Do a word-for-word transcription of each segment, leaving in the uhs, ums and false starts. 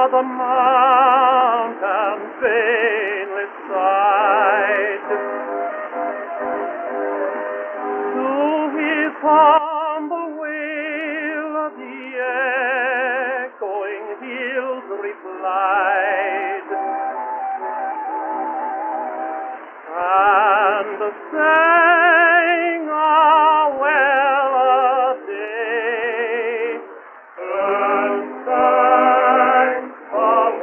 o'er the mountains vainly sighed. To his humble wail the echoing hills replied, and sang a well-a-day, and sang a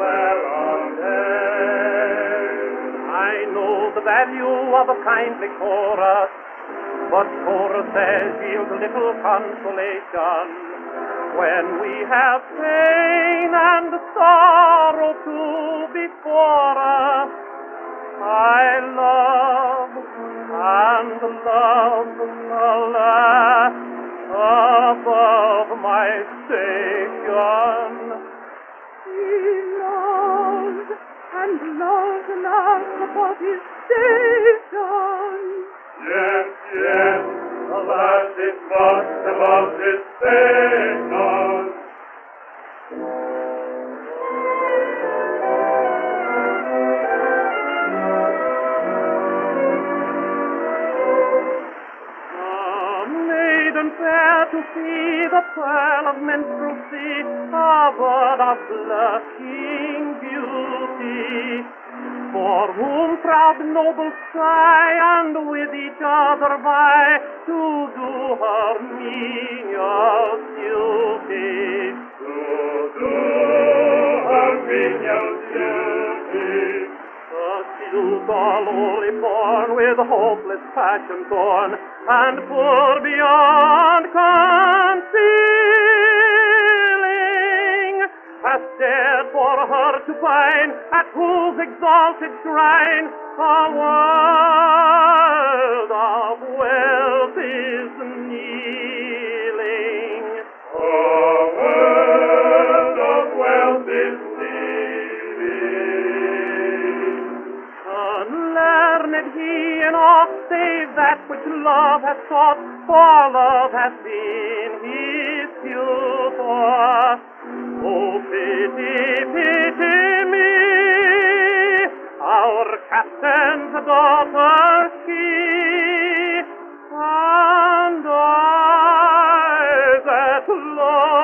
well-a-day. I know the value of a kindly chorus, but choruses yield little consolation when we have pain and sorrow to before us. I love and love, alas, above my station. He loves and loves not above his station. Yes, yes, alas, it's much above his station. Fair to see the pearl of minstrelsy, a bird of blushing beauty, for whom proud nobles sigh, and with each other vie to do her menial duty. To do her menial duty. A youth all only born with hopeless passion torn, and poor beyond concealing, has dared for her to pine at whose exalted shrine a world of wealth is kneeling. A world of wealth is kneeling. Unlearned he in aught save that which love has sought, for love has been his tutor. Oh, pity, pity me, our captain's daughter she, and I that love